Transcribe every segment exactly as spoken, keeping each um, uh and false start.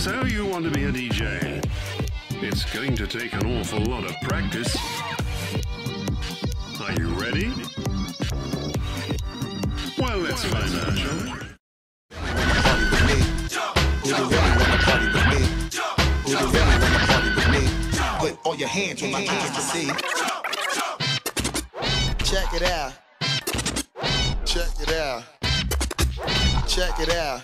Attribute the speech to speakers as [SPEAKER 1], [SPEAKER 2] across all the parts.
[SPEAKER 1] So you want to be a D J? It's going to take an awful lot of practice. Are you ready? Well, let's find out, shall we?
[SPEAKER 2] Who you really wanna party with me? Who you really wanna party with me? Put all your hands on my eyes to see. Check it out. Check it out. Check it out.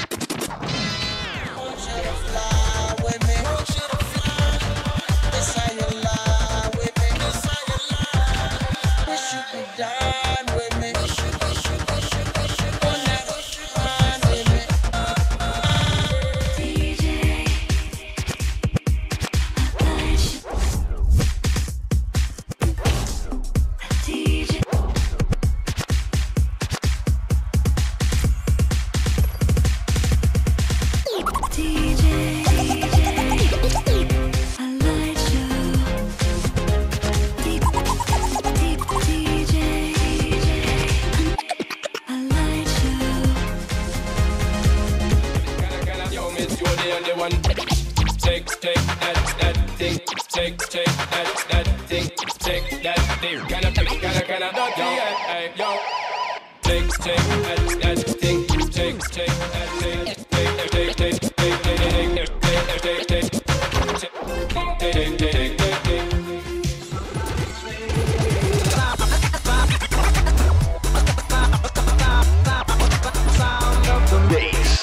[SPEAKER 3] Take, take that, that thing. Take, take that, that thing. Take that thing. Kinda, kinda, kinda, dirty, yeah, hey, yo. Take, take that, that thing. Take, take that thing. Take, take, take, take, take, take, take, take, take, take, take, take, take.
[SPEAKER 1] Sound of the bass.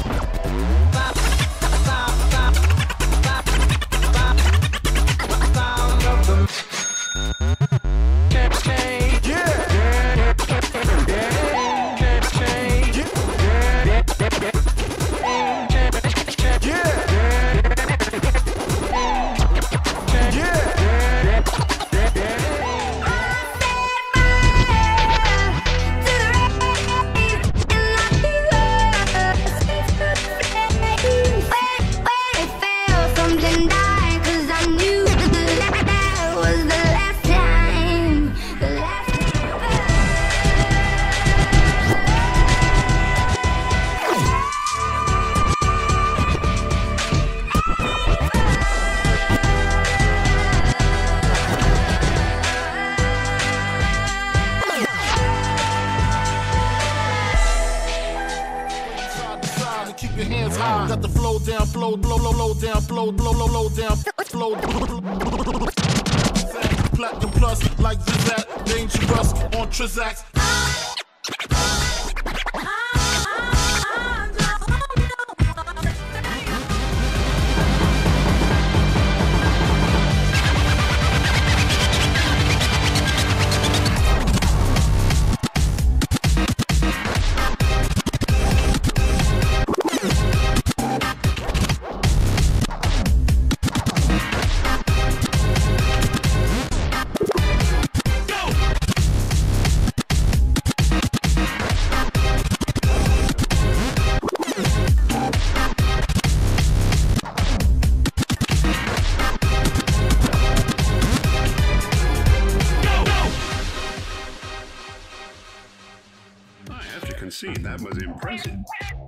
[SPEAKER 4] Keep your hands high. Got the flow down, flow, blow, blow, blow down, flow, blow, blow, blow down, flow. Platinum plus, like Zizak, dangerous on Trizax.
[SPEAKER 1] I have to concede that was impressive.